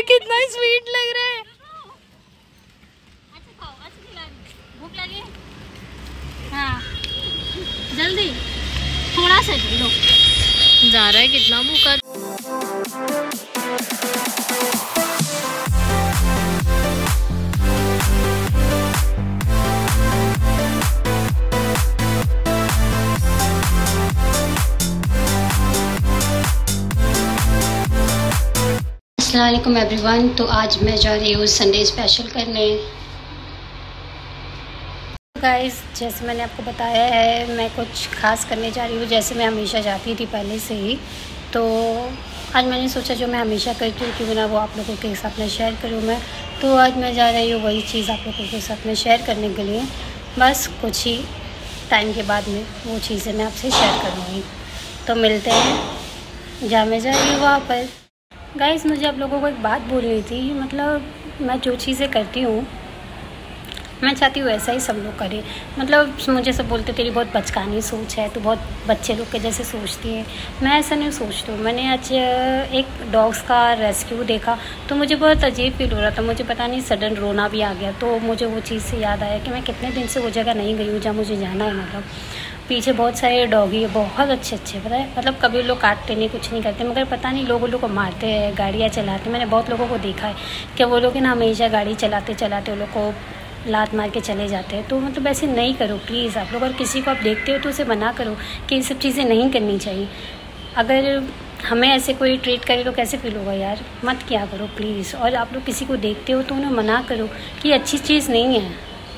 कितना स्वीट लग रहा है। अच्छा खाओ, अच्छा खिला रही, भूख लगी। हाँ जल्दी थोड़ा सा लो। जा रहा है कितना भूखा। अस्सलाम वालेकुम एवरीवन। तो आज मैं जा रही हूँ संडे स्पेशल करने। गाइस जैसे मैंने आपको बताया है मैं कुछ खास करने जा रही हूँ, जैसे मैं हमेशा जाती थी पहले से ही। तो आज मैंने सोचा जो मैं हमेशा करती हूँ क्यों ना वो आप लोगों के साथ में शेयर करूँ मैं। तो आज मैं जा रही हूँ वही चीज़ आप लोगों के साथ में शेयर करने के लिए। बस कुछ ही टाइम के बाद में वो चीज़ें मैं आपसे शेयर करूँगी। तो मिलते हैं जहाँ मैं जा रही हूँ वहाँ पर। गाइस मुझे आप लोगों को एक बात बोलनी थी, मतलब मैं जो चीज़ें करती हूँ मैं चाहती हूँ ऐसा ही सब लोग करें। मतलब मुझे सब बोलते तेरी बहुत बचकानी सोच है, तो बहुत बच्चे लोग के जैसे सोचती है। मैं ऐसा नहीं सोचती हूँ। मैंने आज एक डॉग्स का रेस्क्यू देखा तो मुझे बहुत अजीब फील हो रहा था। मुझे पता नहीं सडन रोना भी आ गया। तो मुझे वो चीज़ से याद आया कि मैं कितने दिन से वो जगह नहीं गई हूँ जहाँ मुझे जाना है। मतलब पीछे बहुत सारे डॉगी है, बहुत अच्छे पता है। मतलब कभी लोग काटते नहीं, कुछ नहीं करते, मगर पता नहीं लोगों को मारते हैं, गाड़ियाँ चलाते। मैंने बहुत लोगों को देखा है कि वो लोग ना हमेशा गाड़ी चलाते वो लोग को लात मार के चले जाते हैं। तो मतलब ऐसे नहीं करो प्लीज़ आप लोग। अगर किसी को आप देखते हो तो उसे मना करो कि ये सब चीज़ें नहीं करनी चाहिए। अगर हमें ऐसे कोई ट्रीट करे तो कैसे फील होगा यार, मत किया करो प्लीज़। और आप लोग किसी को देखते हो तो उन्हें मना करो कि अच्छी चीज़ नहीं है।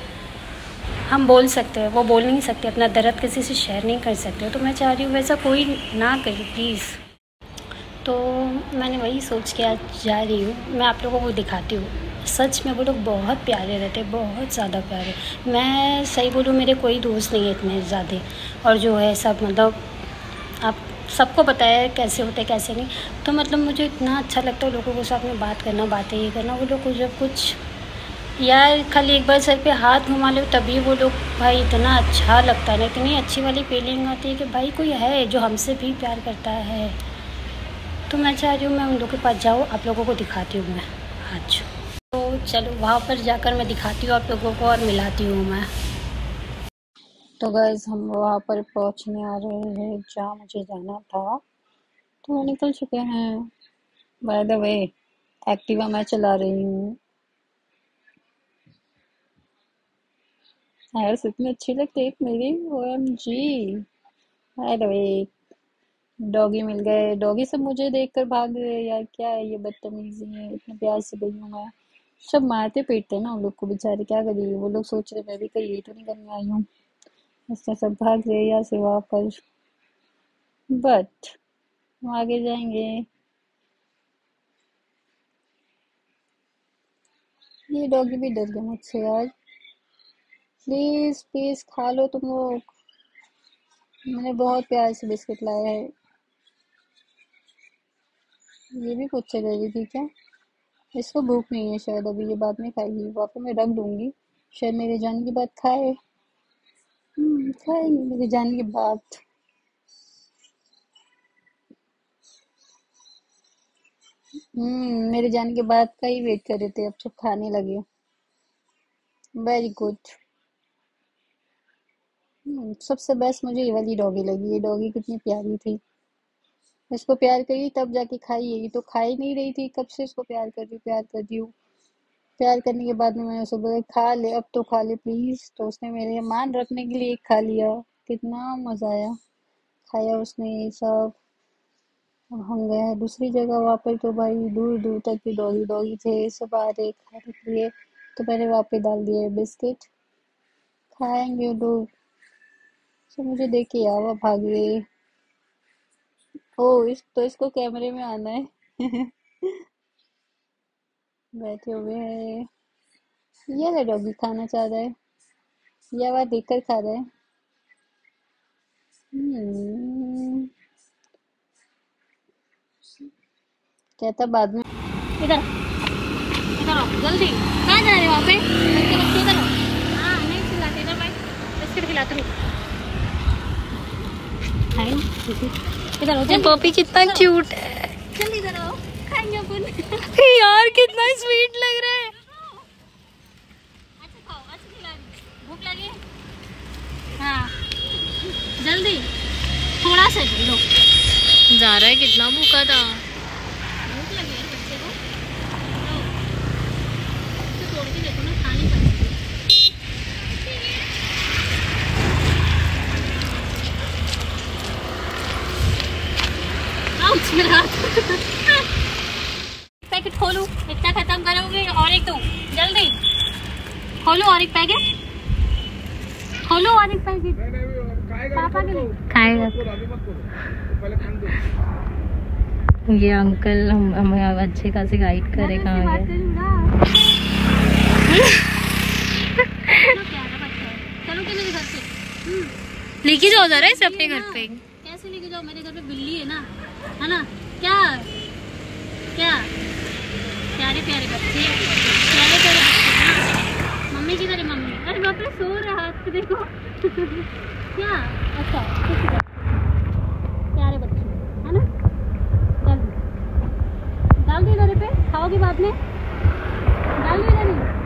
हम बोल सकते हैं, वो बोल नहीं सकते, अपना दर्द किसी से शेयर नहीं कर सकते। तो मैं चाह रही हूँ वैसा कोई ना करे प्लीज़। तो मैंने वही सोच के आज जा रही हूँ। मैं आप लोगों को दिखाती हूँ। सच में वो लोग बहुत प्यारे रहते, बहुत ज़्यादा प्यारे। मैं सही बोलूँ मेरे कोई दोस्त नहीं है इतने ज़्यादा। और जो है सब मतलब आप सबको पता है कैसे होते कैसे नहीं। तो मतलब मुझे इतना अच्छा लगता है लोगों के साथ में बात करना, बातें ये करना। वो लोग को जब कुछ यार खाली एक बार सर पे हाथ घुमा लो तभी वो लोग भाई इतना अच्छा लगता है ना, इतनी अच्छी वाली फीलिंग आती है कि भाई कोई है जो हमसे भी प्यार करता है। तो मैं चाह रही हूँ मैं उन लोगों के पास जाऊँ, आप लोगों को दिखाती हूँ मैं आज। तो चलो वहाँ पर जाकर मैं दिखाती हूँ आप लोगों को और मिलाती हूँ मैं। तो गाइस हम वहाँ पर पहुँचने आ रहे हैं जहाँ मुझे जाना था। तो निकल चुके हैं। बाय द वे एक्टिवा मैं चला रही हूँ यार, इतने अच्छे लगते हैं मेरे। OMG। By the way doggy मिल गए। डॉगी सब मुझे देखकर भाग गए यार, क्या है ये बदतमीजी है। इतने प्यार से गई हूँ मैं। सब मारते पीटते ना उन लोग को बेचारे, क्या करिए। वो लोग सोच रहे मैं भी कहीं ये तो नहीं करने आई हूँ, इससे सब भाग गए यहाँ से वापस। बट हम आगे जाएंगे। ये डॉगी भी डर गया मुझसे यार। प्लीज प्लीज खा लो तुम लोग। मैंने बहुत प्यार से बिस्किट लाया है। ये भी खुद से ले रही थी क्या? इसको भूख नहीं है शायद, अभी ये बाद में खाएगी। वापस मैं रख दूंगी, शायद मेरे जाने के बाद खाए। खाएंगे मेरे जाने के बाद। मेरे जाने के बाद का ही वेट कर रहे थे, अब सब खाने लगे। Very good. सबसे बेस्ट मुझे ये वाली डॉगी लगी। ये डॉगी कितनी प्यारी थी। इसको प्यार करी तब जाके खाई। ये तो खा ही नहीं रही थी, कब से इसको प्यार कर रही हूँ। प्यार करने के बाद में मैंने उसको बोला खा ले, अब तो खा ले प्लीज। तो उसने मेरे मान रखने के लिए एक खा लिया। कितना मजा आया। खाया उसने ये सब। अब हम गए हैं दूसरी जगह। वहाँ पर तो भाई दूर दूर तक भी डॉगी डॉगी थे, सब आ रहे खाने के लिए। तो मैंने वहाँ पे डाल दिए बिस्किट। खाएंगे लोग। तो मुझे देख के आवा भागे। ओ इसको कैमरे में आना है। बैठे हुए हैं। ये ले डॉगी खाना चाह रहा है, या वह देखकर खा रहा है। हम्म, कहता बाद में। इधर इधर आओ जल्दी। कहाँ जा रहे हो वहाँ पे बच्चे बच्चे? इधर आओ। हाँ नहीं खिलाते, इधर भाई बिस्किट खिलाते हो। इधर आओ जल्दी। पपी कितना क्यूट है। जल्दी इधर आओ, खाएंगे अपन। यार कितना स्वीट लग रहा है। अच्छा खाओ, अच्छा खिला रही, भूख लगी। हाँ जल्दी, थोड़ा सा लो। जा रहा है, कितना भूखा था। भूख लगी है बच्चे को, लो। तो तोड़ के देखो ना, खा नहीं पाएंगे। पैकेट खोलू, इतना खत्म करोगे और एक दो, जल्दी खोलो और एक पैकेट खोलो और एक पैकेट पापा के लिए खाएगा। ये अंकल हमें अच्छे खासे गाइड करे कहाँ गए। चलो के मेरे घर पे लेके जाओ जा रहा है इसे अपने घर पे। कैसे लेके जाओ, मेरे घर पे बिल्ली है ना क्या क्या प्यारे प्यारे बच्चे, प्यारे प्यारे बच्चे ना, मम्मी की तरह मम्मी। अरे बाप रे, सो रहा है देखो। क्या अच्छा प्यारे बच्चे है ना। जल्दी डाल दो इधर पे, खाओगी बाद में, डाल दो इधर।